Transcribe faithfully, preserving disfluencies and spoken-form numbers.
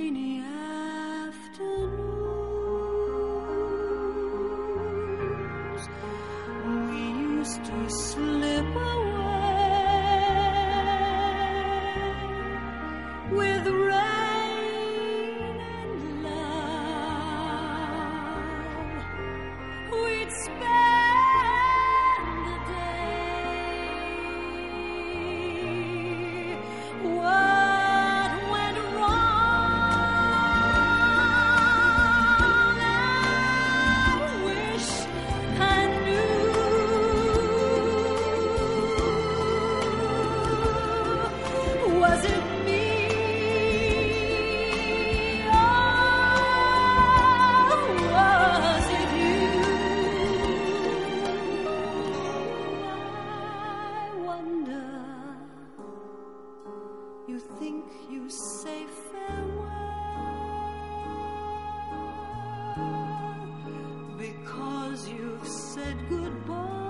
rainy afternoons, we used to slip away with rain and love. We'd spend the day. What went wrong? I wish I knew. Was it me? Or was it you? I wonder. You think you say farewell because you've said goodbye.